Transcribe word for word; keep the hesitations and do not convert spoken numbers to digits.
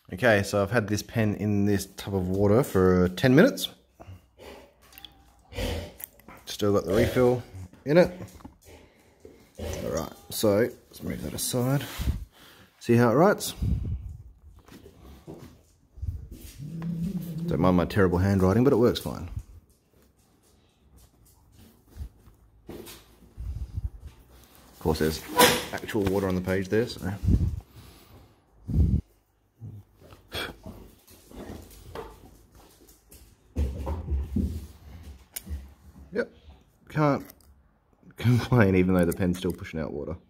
Okay, so I've had this pen in this tub of water for ten minutes. Still got the refill in it. Alright, so let's move that aside. See how it writes? Don't mind my terrible handwriting, but it works fine. Of course, there's actual water on the page there, so. Yep, can't complain even though the pen's still pushing out water.